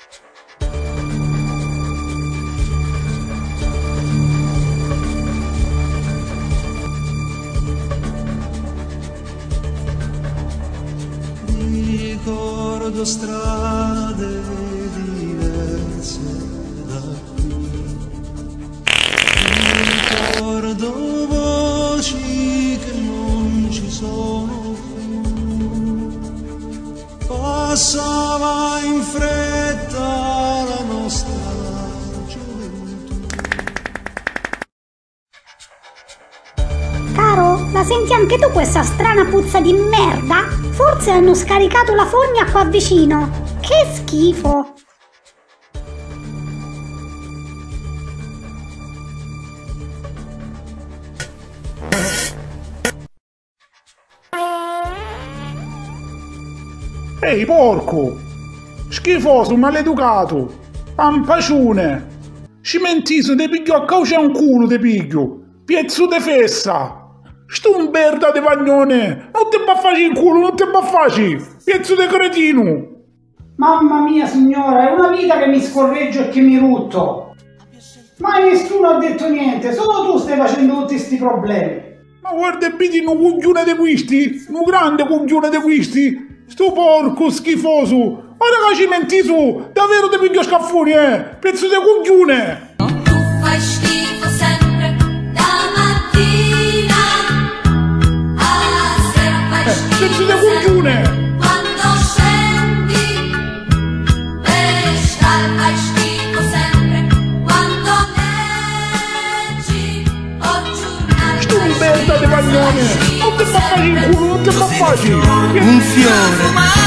Ricordo strade diverse da qui, ricordo voci che non ci sono più, passava in fretta la nostra gioventù. Caro, la senti anche tu questa strana puzza di merda? Forse hanno scaricato la fogna qua vicino. Che schifo! Ehi porco! Schifoso, maleducato! Pampacione! Cimentiso, te piglio a cauce un culo, te piglio! Piezzo de fessa! Sto un merda de vagnone! Non te baffaci in culo, non te baffaci! Piezzo de cretino! Mamma mia signora, è una vita che mi scorreggio e che mi rutto! Mai nessuno ha detto niente, solo tu stai facendo tutti sti problemi! Ma guarda, vedi un cuglione de questi! Un grande cuglione de questi! Sto porco schifoso! Guarda che cimentiso! Davvero te piglio scaffoni, Pezzo de cuglione! Tu fai schifo sempre, da mattina alla sera fai Pezzo de schifo cuglione! sempre, quando scendi per strada fai schifo sempre, quando leggi o giornali Sto un merda de vagnone! Non te baffaci in culo, non te baffaci! Un fiore